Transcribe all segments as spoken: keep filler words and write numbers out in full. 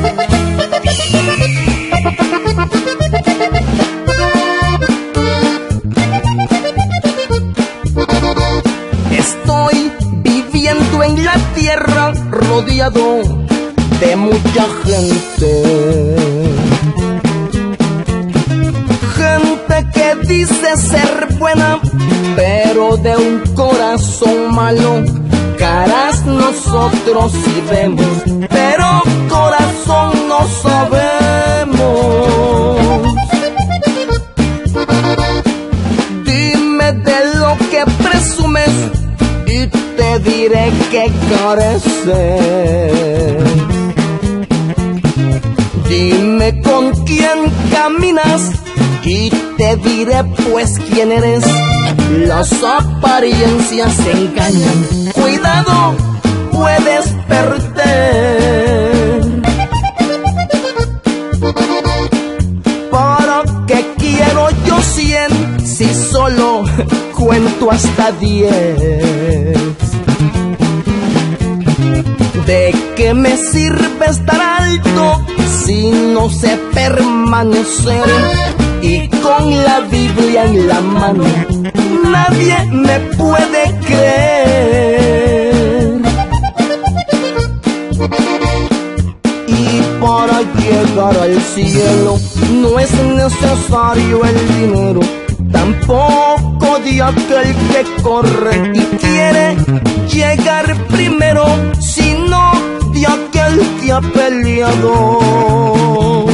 Estoy viviendo en la tierra rodeado de mucha gente. Gente que dice ser buena, pero de un corazón malo. Caras nosotros sí vemos, pero corazón no sabemos. Dime de lo que presumes y te diré que careces. Dime con quién caminas y te diré pues quién eres. Las apariencias engañan, cuidado, puedes perder. ¿Para qué quiero yo cien si solo cuento hasta diez? ¿De qué me sirve estar alto si no sé permanecer? Y con la Biblia en la mano nadie me puede creer. Y para llegar al cielo no es necesario el dinero, tampoco de aquel que corre y quiere llegar primero, sino de aquel que ha peleado.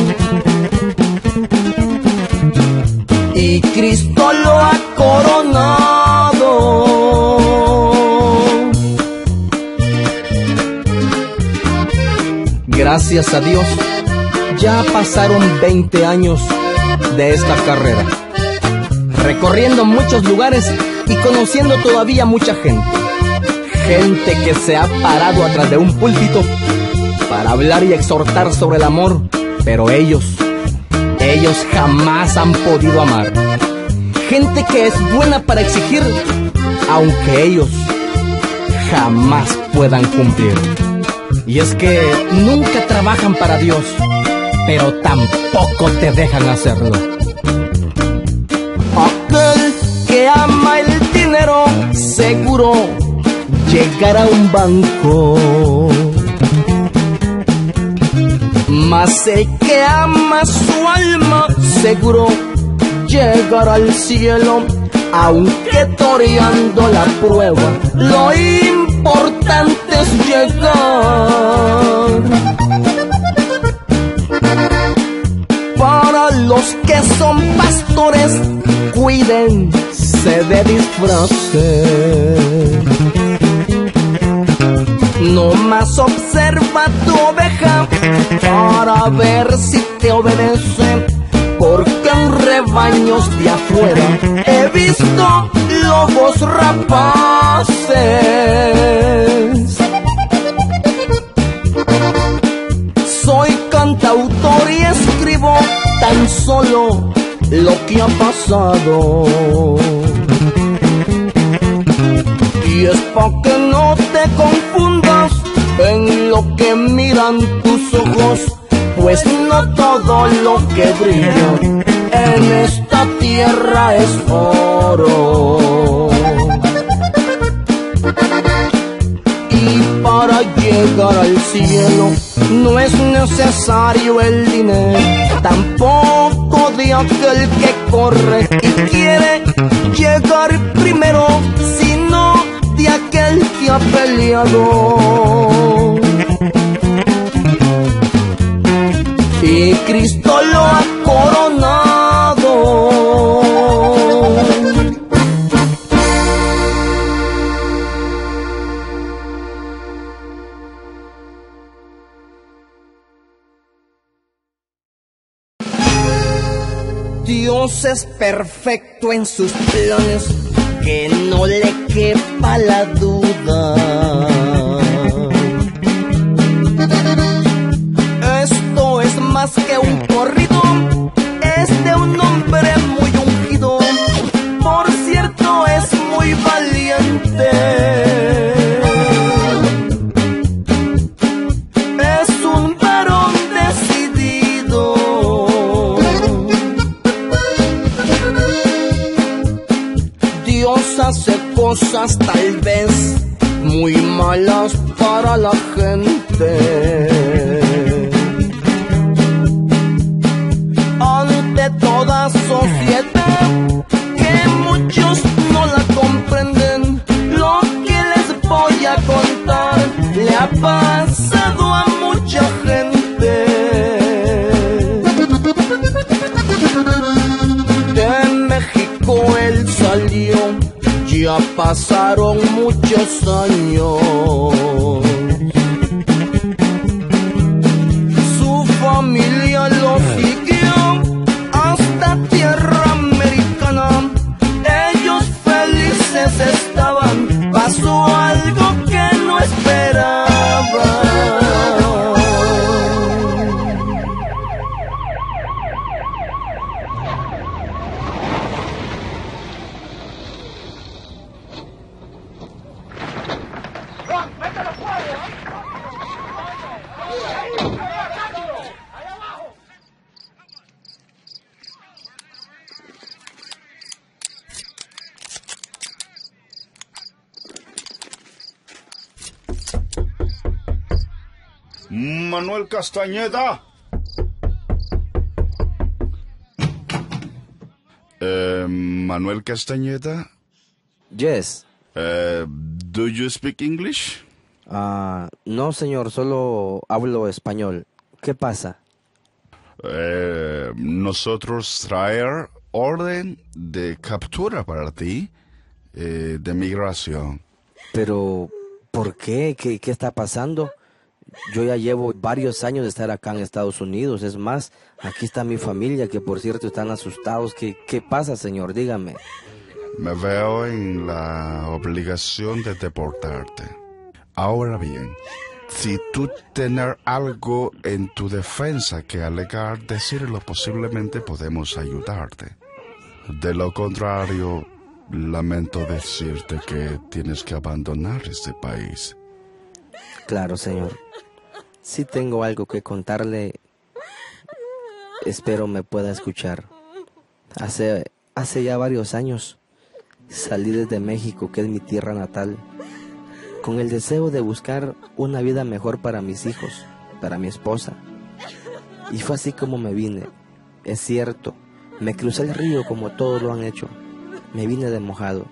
Y Cristo lo ha coronado. Gracias a Dios, ya pasaron veinte años de esta carrera, recorriendo muchos lugares y conociendo todavía mucha gente. Gente que se ha parado atrás de un púlpito para hablar y exhortar sobre el amor, pero ellos, ellos jamás han podido amar. Gente que es buena para exigir, aunque ellos jamás puedan cumplir. Y es que nunca trabajan para Dios, pero tampoco te dejan hacerlo. Aquel que ama el dinero seguro llegará a un banco, mas el que ama su alma seguro llegará al cielo. Aunque toreando la prueba, lo importante es llegar. Para los que son pastores, cuídense de disfraces. No más observa tu oveja para ver si te obedece, porque en rebaños de afuera he visto lobos rapaces. Soy cantautor y escribo tan solo lo que ha pasado, y es pa' que no te confundas en lo que miran tus ojos, pues no todo lo que brilla en esta tierra es oro. Y para llegar al cielo no es necesario el dinero, tampoco de aquel que corre y quiere llegar primero, sino de aquel que ha peleado. Y Cristo lo ha coronado. Dios es perfecto en sus planes, que no le quepa la duda. Esto es más que un corrido, es de un hombre muy ungido, por cierto es muy valiente. Es un varón de cosas tal vez muy malas para la gente. Ante toda sociedad que muchos no la comprenden, lo que les voy a contar le ha pasado a mucha gente. De México él salió, ya pasaron muchos años. Su familia lo siguió hasta tierra americana. Ellos felices estaban, pasó algo que no esperaban. Manuel Castañeda. Uh, Manuel Castañeda. Yes. Uh, do you speak English? Ah, no, señor, solo hablo español. ¿Qué pasa? Uh, nosotros traer orden de captura para ti, eh, de migración. Pero, ¿por qué? ¿Qué, qué está pasando? Yo ya llevo varios años de estar acá en Estados Unidos. Es más, aquí está mi familia, que por cierto están asustados. ¿Qué, qué pasa, señor? Dígame. Me veo en la obligación de deportarte. Ahora bien, si tú tienes algo en tu defensa que alegar, decirlo, posiblemente podemos ayudarte. De lo contrario, lamento decirte que tienes que abandonar este país. Claro, señor. Sí tengo algo que contarle. Espero me pueda escuchar. Hace, hace ya varios años salí desde México, que es mi tierra natal, con el deseo de buscar una vida mejor para mis hijos, para mi esposa. Y fue así como me vine. Es cierto, me crucé el río como todos lo han hecho. Me vine de mojado.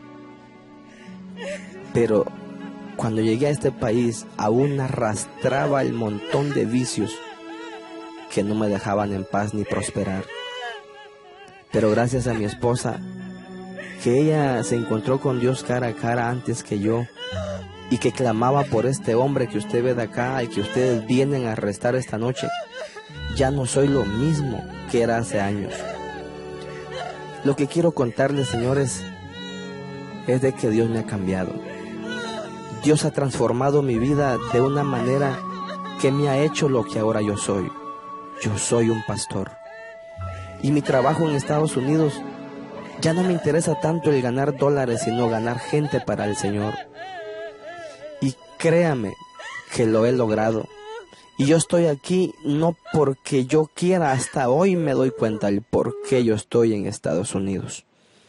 Pero cuando llegué a este país, aún arrastraba el montón de vicios que no me dejaban en paz ni prosperar. Pero gracias a mi esposa, que ella se encontró con Dios cara a cara antes que yo, y que clamaba por este hombre que usted ve de acá y que ustedes vienen a arrestar esta noche, ya no soy lo mismo que era hace años. Lo que quiero contarles, señores, es de que Dios me ha cambiado. Dios ha transformado mi vida de una manera que me ha hecho lo que ahora yo soy. Yo soy un pastor. Y mi trabajo en Estados Unidos ya no me interesa tanto el ganar dólares, sino ganar gente para el Señor. Y créame que lo he logrado. Y yo estoy aquí no porque yo quiera, hasta hoy me doy cuenta el por qué yo estoy en Estados Unidos.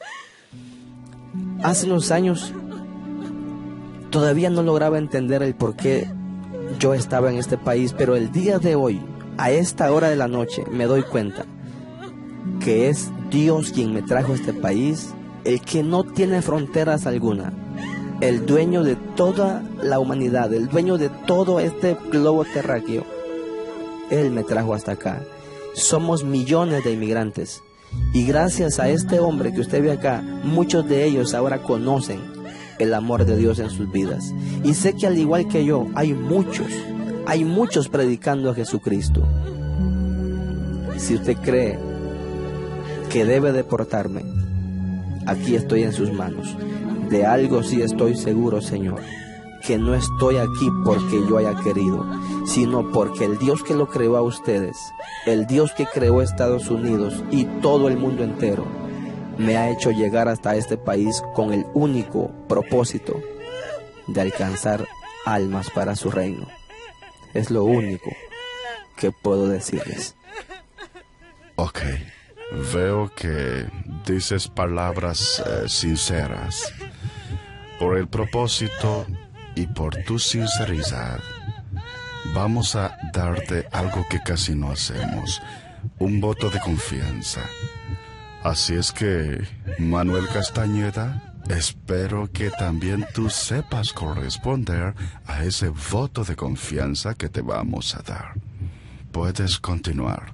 Hace unos años todavía no lograba entender el por qué yo estaba en este país, pero el día de hoy, a esta hora de la noche, me doy cuenta que es Dios quien me trajo a este país, el que no tiene fronteras alguna, el dueño de toda la humanidad, el dueño de todo este globo terráqueo. Él me trajo hasta acá. Somos millones de inmigrantes, y gracias a este hombre que usted ve acá, muchos de ellos ahora conocen el amor de Dios en sus vidas. Y sé que al igual que yo, hay muchos, hay muchos predicando a Jesucristo. Si usted cree que debe deportarme, aquí estoy en sus manos. De algo sí estoy seguro, Señor, que no estoy aquí porque yo haya querido, sino porque el Dios que lo creó a ustedes, el Dios que creó Estados Unidos y todo el mundo entero, me ha hecho llegar hasta este país con el único propósito de alcanzar almas para su reino. Es lo único que puedo decirles. Ok, veo que dices palabras eh, sinceras. por el propósito y por tu sinceridad, vamos a darte algo que casi no hacemos, un voto de confianza. Así es que, Manuel Castañeda, espero que también tú sepas corresponder a ese voto de confianza que te vamos a dar. Puedes continuar.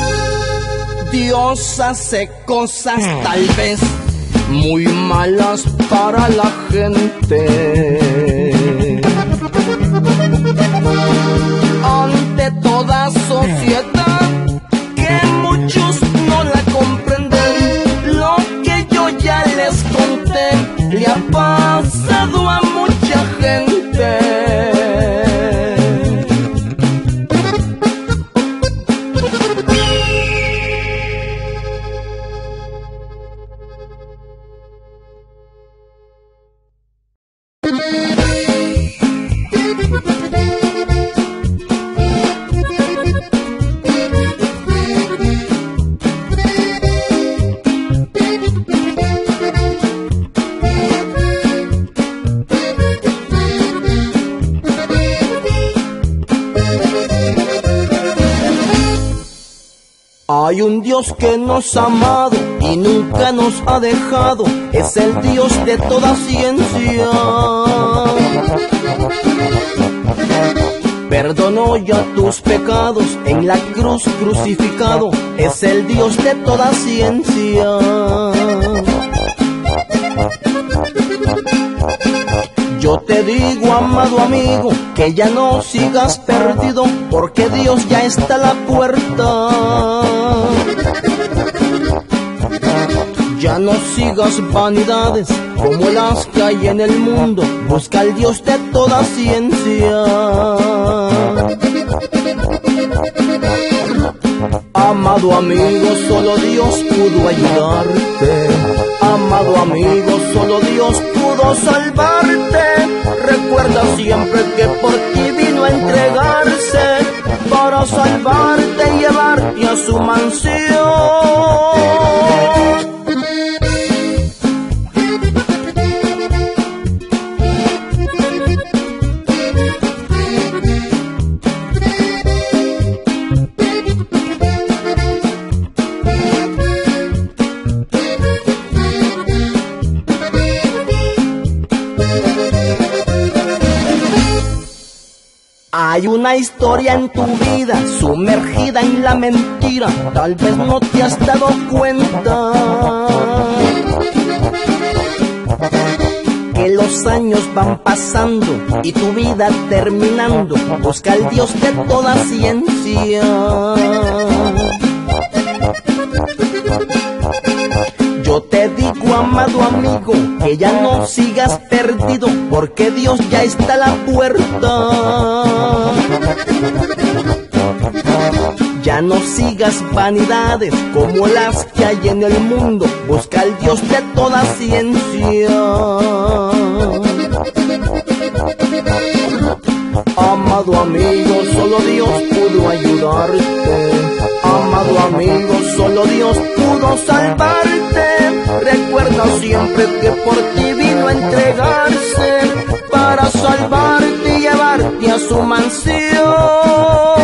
Dios hace cosas tal vez muy malas para la gente. Ante toda sociedad que muchos no la comprenden, lo que yo ya les conté le ha pasado a mucha gente. Hay un Dios que nos ha amado y nunca nos ha dejado, es el Dios de toda ciencia. Perdonó ya tus pecados en la cruz crucificado, es el Dios de toda ciencia. Yo te digo, amado amigo, que ya no sigas perdido, porque Dios ya está a la puerta. Ya no sigas vanidades como las que hay en el mundo, busca al Dios de toda ciencia. Amado amigo, solo Dios pudo ayudarte. Amado amigo, solo Dios pudo salvarte. Recuerda siempre que por ti vino a entregarse, para salvarte y llevarte a su mansión. Hay una historia en tu vida sumergida en la mentira, tal vez no te has dado cuenta que los años van pasando y tu vida terminando. Busca al Dios de toda ciencia. Yo te digo, amado amigo, que ya no sigas perdido, porque Dios ya está a la puerta. Ya no sigas vanidades como las que hay en el mundo, busca al Dios de toda ciencia. Amado amigo, solo Dios pudo ayudarte. Amado amigo, solo Dios pudo salvarte. Recuerda siempre que por ti vino a entregarse, para salvarte y llevarte a su mansión.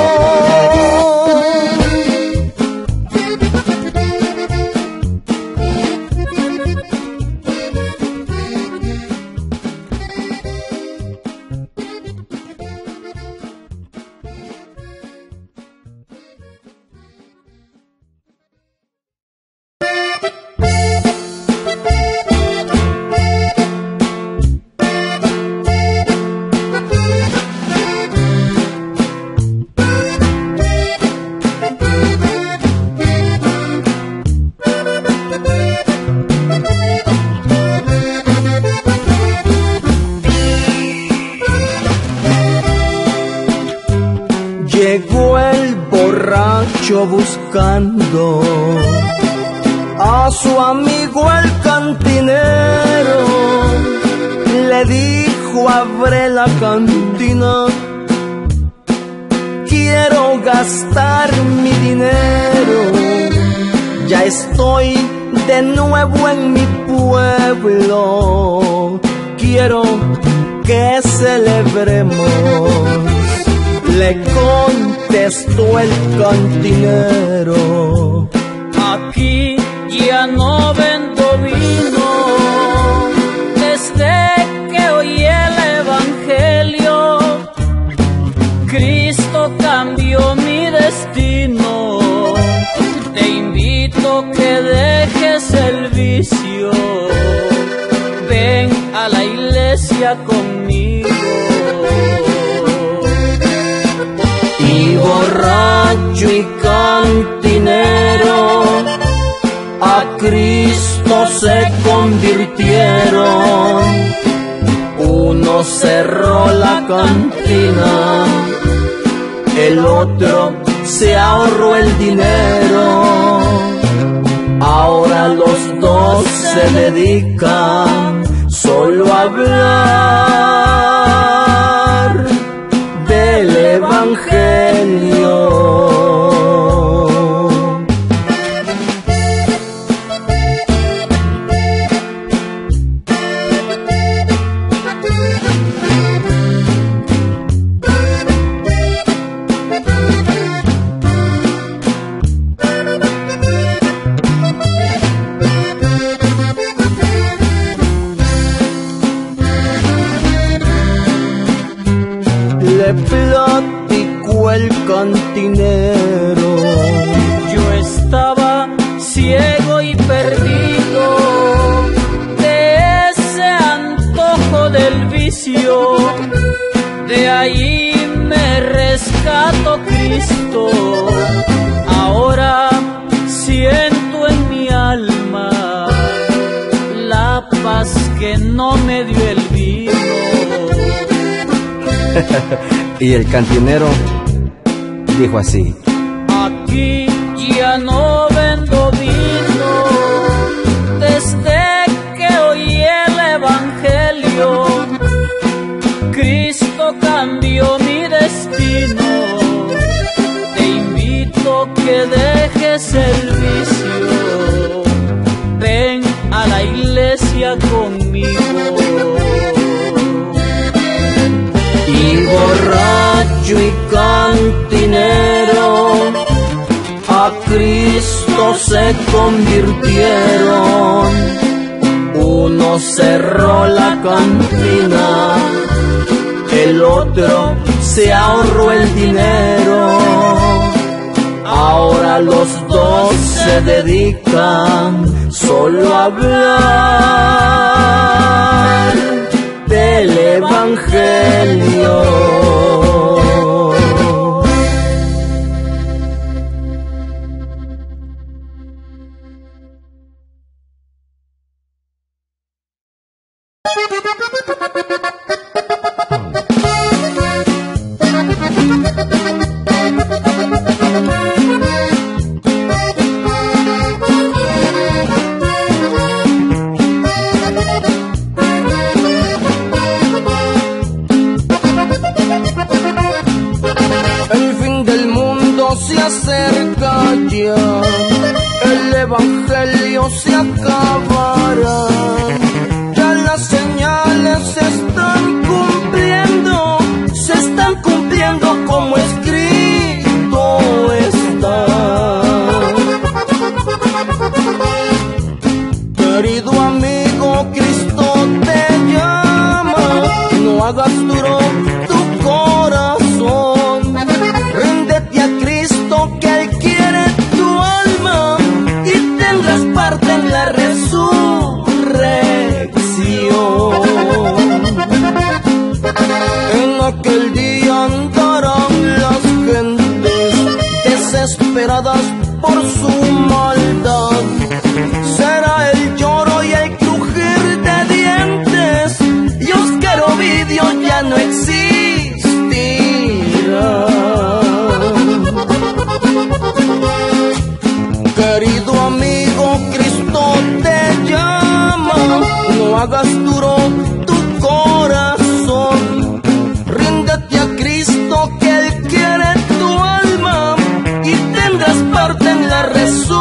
Llegó el borracho buscando a su amigo el cantinero. Le dijo: abre la cantina, quiero gastar mi dinero. Ya estoy de nuevo en mi pueblo, quiero que celebremos, le contestó el cantinero. Aquí ya no vendo vino, desde que oí el evangelio, Cristo cambió mi destino. Te invito que dejes el vicio, ven a la iglesia conmigo. Y borracho y cantinero a Cristo se convirtieron. Uno cerró la cantina, el otro se ahorró el dinero. Ahora los dos se dedican solo a hablar del evangelio. Le platicó el cantinero. Yo estaba ciego y perdido de ese antojo del vicio. De ahí me rescató Cristo. Ahora siento en mi alma la paz que no me dio el vino. Y el cantinero dijo así: aquí ya no vendo vino, desde que oí el evangelio, Cristo cambió mi destino. Te invito que dejes el vicio, ven a la iglesia conmigo. Y borracho y cantinero a Cristo se convirtieron. Uno cerró la cantina, el otro se ahorró el dinero. Ahora los dos se dedican solo a hablar del evangelio. Se acerca ya, el evangelio se acabará. Ya las señales se están cumpliendo, se están cumpliendo como escrito está. Querido amigo, Cristo te llama, no hagas duro tu corazón. Réndete a Cristo, que Él quiere tu alma y tendrás parte en la resurrección. En aquel día andarán las gentes desesperadas por su maldad. Será el lloro y el crujir de dientes, y Oscar Ovidio ya no existirá. Querido amigo, Cristo te llama, no hagas duro tu corazón. Ríndete a Cristo, que Él quiere tu alma y tendrás parte en la resurrección.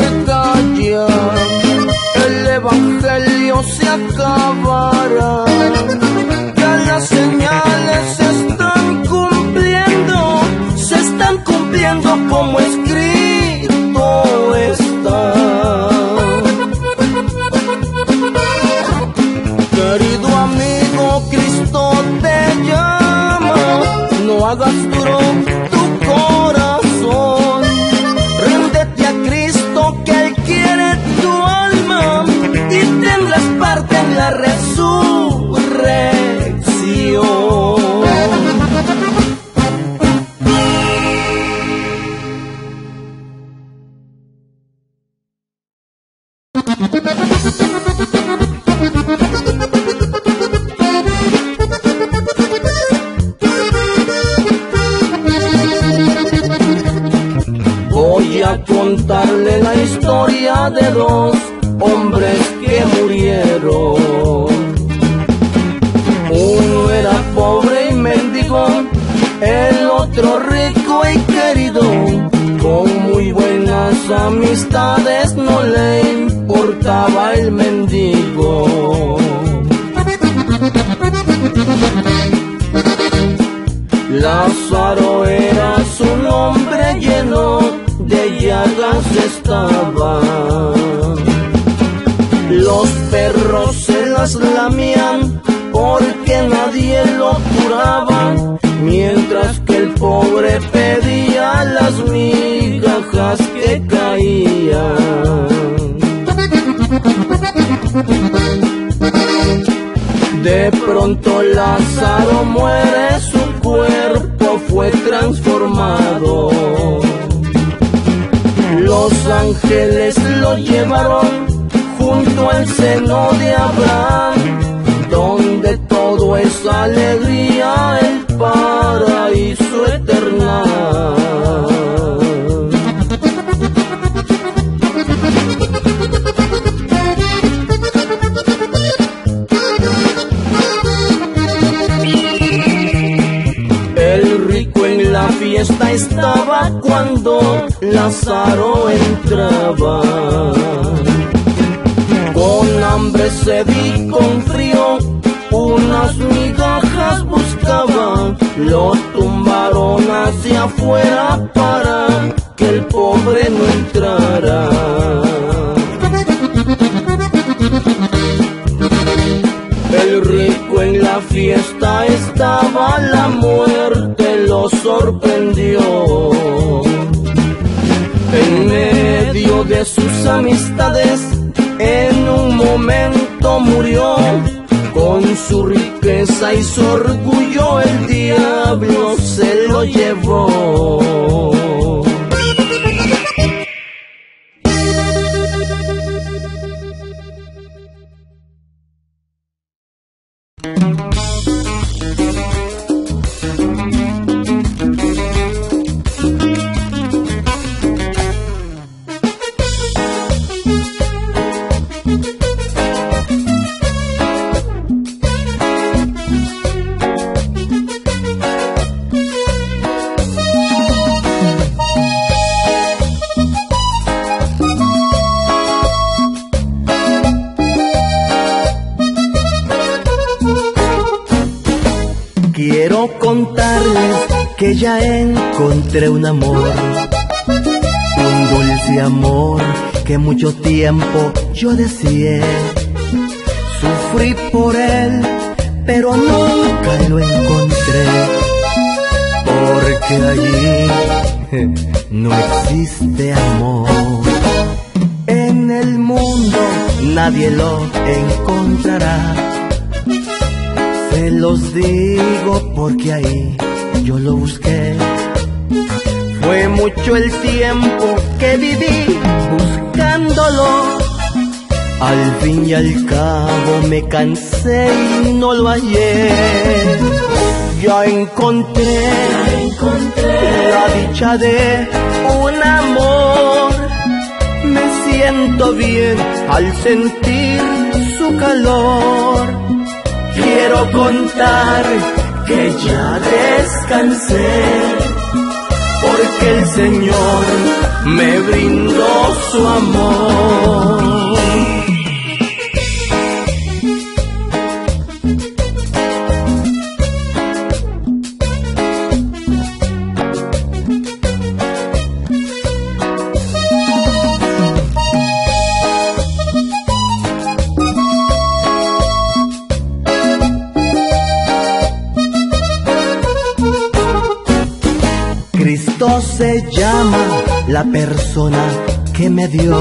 cerca ya, el evangelio se acabará. Ya las señales se están cumpliendo, se están cumpliendo como escrito está. Querido amigo, Cristo te llama, no hagas duro tu corazón. Ríndete a Cristo que Él quiere tu alma y tendrás parte en la resurrección. Voy a contarle la historia de dos hombres que murieron. Uno era pobre y mendigo, el otro rico y querido. Con muy buenas amistades no le importaba el mendigo. Lázaro era su nombre, lleno de llagas estaba. Los perros se las lamían porque nadie lo curaba, mientras que el pobre pedía las migajas que caían. De pronto Lázaro muere, su cuerpo fue transformado. Los ángeles lo llevaron junto al seno de Abraham, donde todo es alegría, el paraíso eterno. El rico en la fiesta estaba cuando Lázaro entraba. Con hambre, sed y con frío, unas migajas buscaba. Lo tumbaron hacia afuera para que el pobre no entrara. El rico en la fiesta estaba, la muerte lo sorprendió. En medio de sus amistades, en un momento murió. Con su riqueza y su orgullo el diablo se lo llevó. Quiero contarles que ya encontré un amor, un dulce amor que mucho tiempo yo deseé. Sufrí por él, pero nunca lo encontré, porque allí no existe amor. En el mundo nadie lo encontrará. Se los digo porque ahí yo lo busqué. Fue mucho el tiempo que viví buscándolo. Al fin y al cabo me cansé y no lo hallé. Ya encontré, ya encontré la dicha de un amor. Me siento bien al sentir su calor. Quiero contar que ya descansé, porque el Señor me brindó su amor. Cristo se llama la persona que me dio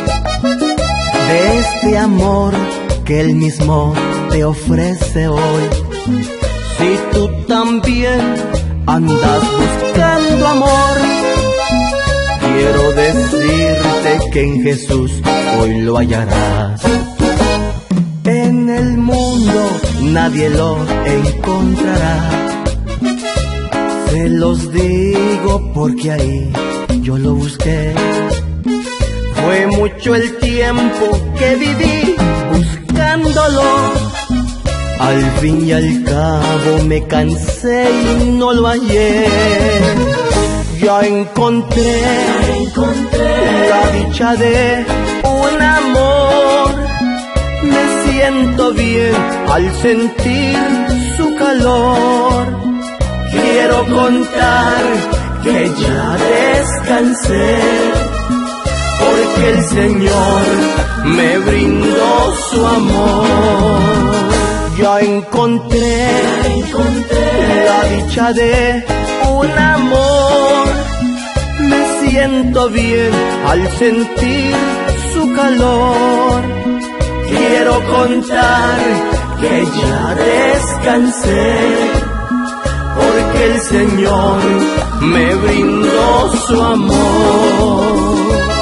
de este amor que Él mismo te ofrece hoy. Si tú también andas buscando amor, quiero decirte que en Jesús hoy lo hallarás. En el mundo nadie lo encontrará. Se los digo porque ahí yo lo busqué. Fue mucho el tiempo que viví buscándolo. Al fin y al cabo me cansé y no lo hallé. Ya encontré, ya encontré la dicha de un amor. Me siento bien al sentir su calor. Quiero contar que ya descansé, porque el Señor me brindó su amor. Ya encontré, ya encontré la dicha de un amor. Me siento bien al sentir su calor. Quiero contar que ya descansé, porque el Señor me brindó su amor.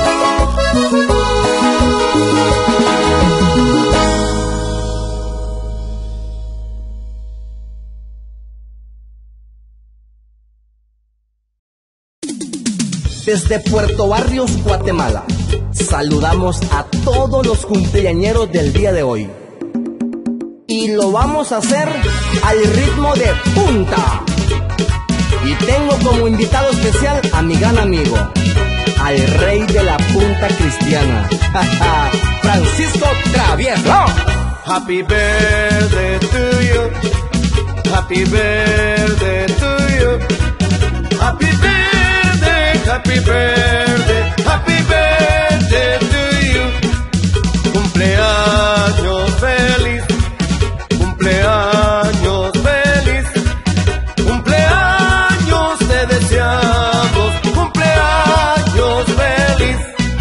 Desde Puerto Barrios, Guatemala, saludamos a todos los cumpleañeros del día de hoy. Y lo vamos a hacer al ritmo de punta. Y tengo como invitado especial a mi gran amigo, al rey de la punta cristiana, Francisco Travieso. Happy birthday to you, happy birthday to you, happy birthday, happy birthday, happy birthday to you. Cumpleaños feliz, cumpleaños feliz, cumpleaños te deseamos, cumpleaños feliz.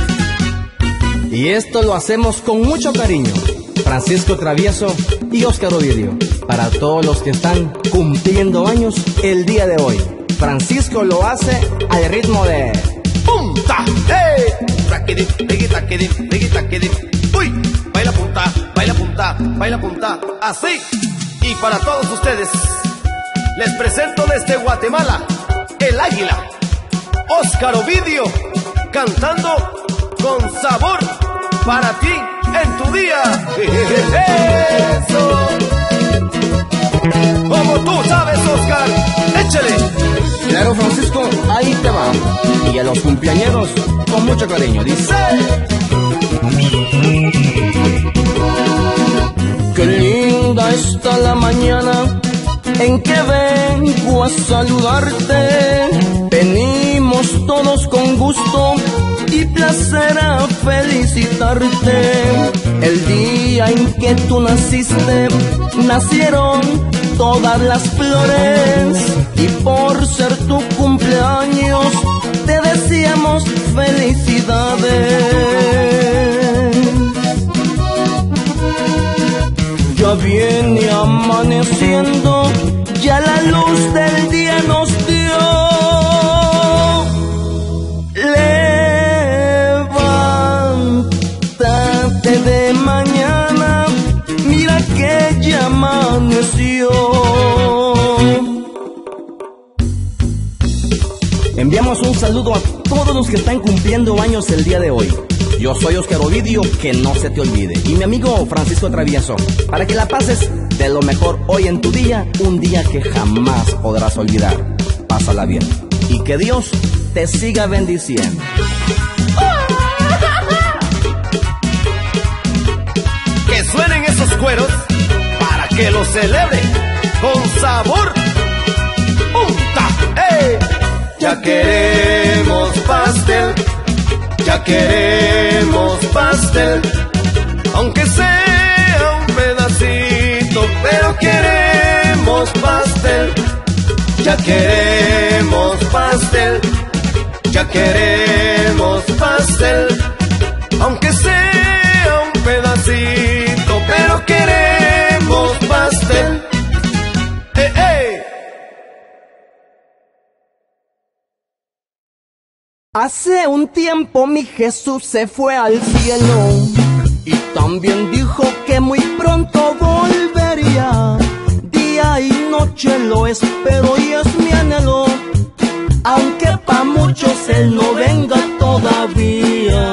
Y esto lo hacemos con mucho cariño, Francisco Travieso y Óscar Ovidio, para todos los que están cumpliendo años el día de hoy. Francisco lo hace al ritmo de punta, hey, taquidim, tiki taquidim, tiki taquidim, uy, baila punta, baila punta, baila punta, así. Y para todos ustedes, les presento desde Guatemala, el águila, Óscar Ovidio, cantando con sabor para ti en tu día. Eso. Como tú sabes, Óscar, échale. Claro, Francisco, ahí te va. Y a los cumpleañeros, con mucho cariño, dice: qué linda está la mañana en que vengo a saludarte. Venimos todos con gusto y placer a felicitarte. El día en que tú naciste, nacieron todas las flores, y por ser tu cumpleaños te deseamos felicidades. Ya viene amaneciendo, ya la luz del día nos dio. Levántate de mañana, mira que ya amaneció. Enviamos un saludo a todos los que están cumpliendo años el día de hoy. Yo soy Óscar Ovidio, que no se te olvide, y mi amigo Francisco Travieso, para que la pases de lo mejor hoy en tu día, un día que jamás podrás olvidar. Pásala bien y que Dios te siga bendiciendo. Que suenen esos cueros para que lo celebre con sabor. ¡Punta! ¡Ey! Ya queremos pastel, ya queremos pastel, aunque sea un pedacito, pero queremos pastel. Ya queremos pastel, ya queremos pastel, aunque sea un pedacito, pero queremos pastel. ¡Eh, eh! Hace un tiempo mi Jesús se fue al cielo y también dijo que muy pronto volvería. Día y noche lo espero y es mi anhelo, aunque pa' muchos Él no venga todavía.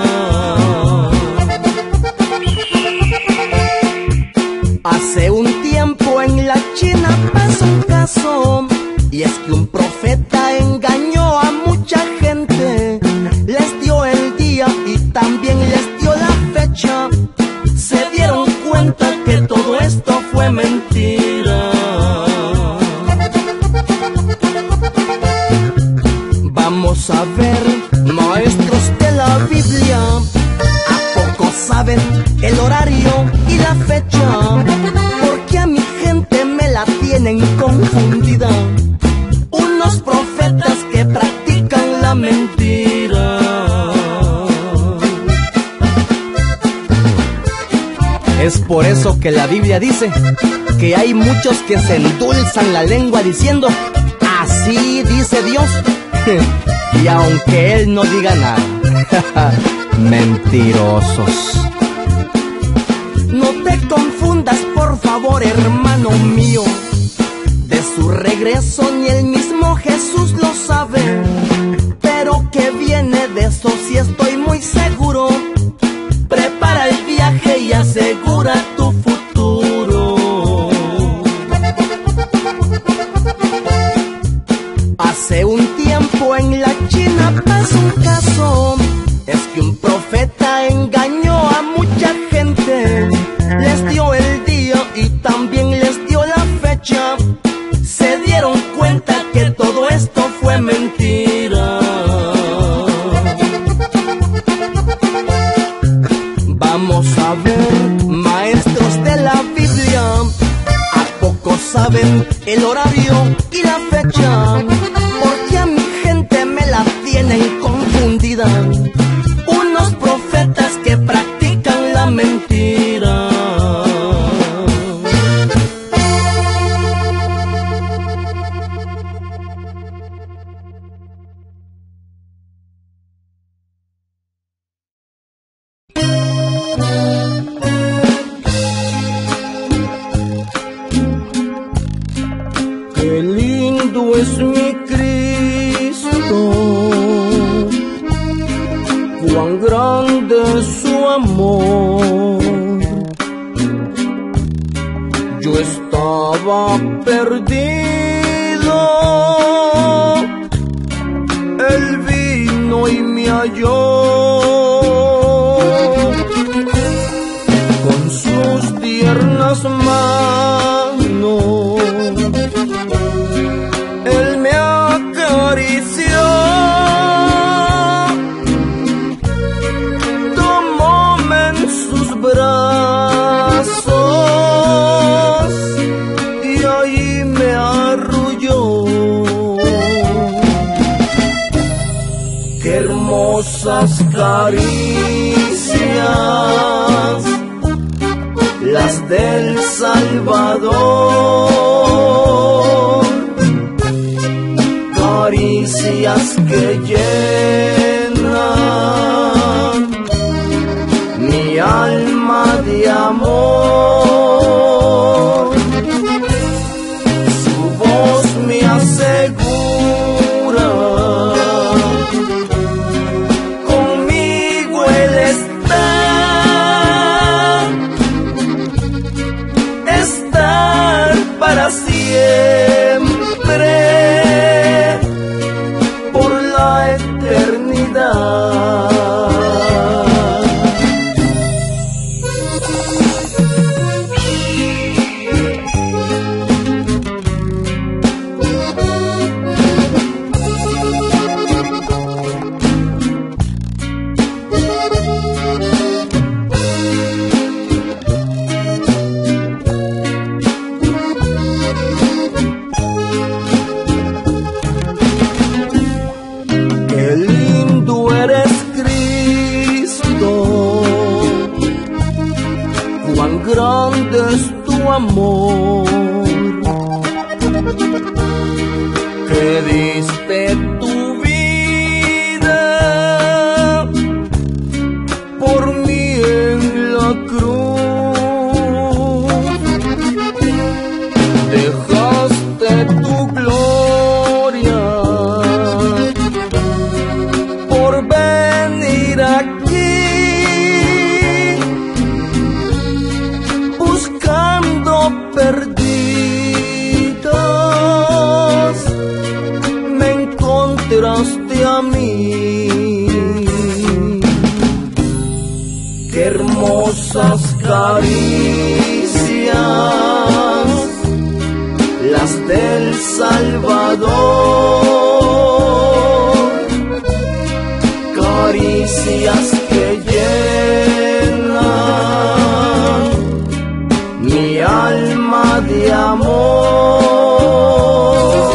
Hace un tiempo en la China pasó un caso, y es que un profeta engañó a mucha gente. Les dio el día y también les dio la fecha. Se dieron cuenta que todo esto fue mentira. Vamos a ver, maestros de la Biblia, ¿a poco saben el horario y la fecha? Porque a mi gente me la tienen confundida. Unos profetas que practican la mentira. Es por eso que la Biblia dice que hay muchos que se endulzan la lengua diciendo, así dice Dios. Y aunque Él no diga nada, mentirosos. No te confundas, por favor, hermano mío. De su regreso ni el mismo Jesús lo sabe, pero que viene de eso sí estoy muy seguro. Prepara el viaje y asegura tu futuro. Hace un tiempo en la China pasó un caso, es que un profeta engañó a mucha gente. Les dio el día y también les dio la fecha. Se dieron cuenta que todo esto fue mentira. Vamos a ver, maestros de la Biblia, ¿a poco saben el horario y la fecha? Porque a mi gente me la tienen confundida. Unos profetas que practican la mentira. Qué lindo es mi Cristo, cuán grande es su amor. Yo estaba perdido, Él vino y me halló. Con sus tiernas manos Él me acarició, tomóme en sus brazos y ahí me arrulló. Qué hermosas caricias las del Salvador, caricias que llenan mi alma de amor. Su voz me asegura, conmigo Él está, estar para siempre, por la eternidad. es tu amor, que diste tu vida por mí en la cruz. Dejaste tu gloria por venir aquí, buscando perdidas, me encontraste a mí. Qué hermosas caricias las del Salvador, caricias que llenan mi alma de amor.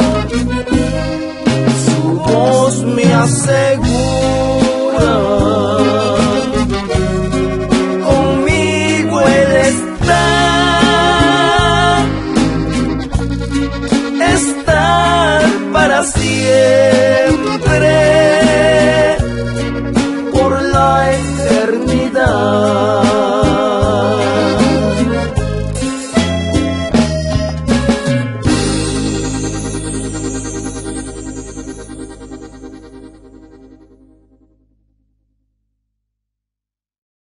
Su voz me asegura, conmigo Él está, estar para siempre.